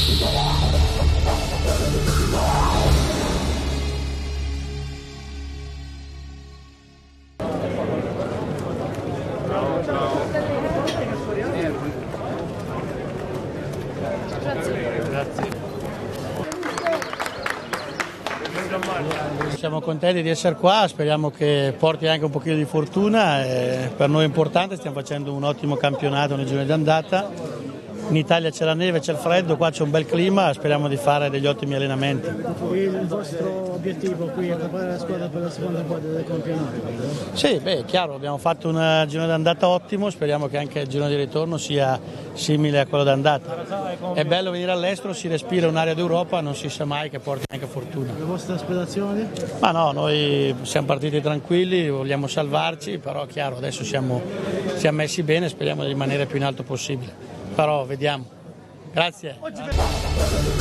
Siamo contenti di essere qua, speriamo che porti anche un pochino di fortuna, per noi è importante, stiamo facendo un ottimo campionato nel girone d'andata. In Italia c'è la neve, c'è il freddo, qua c'è un bel clima, speriamo di fare degli ottimi allenamenti. Il vostro obiettivo qui è preparare la squadra per la seconda parte del campionato? Sì, beh, chiaro, abbiamo fatto un girone d'andata ottimo, speriamo che anche il girone di ritorno sia simile a quello d'andata. È bello venire all'estero, si respira un'area d'Europa, non si sa mai che porti anche fortuna. Le vostre aspirazioni? Ma no, noi siamo partiti tranquilli, vogliamo salvarci, però chiaro, adesso siamo messi bene, speriamo di rimanere più in alto possibile. Però vediamo. Grazie.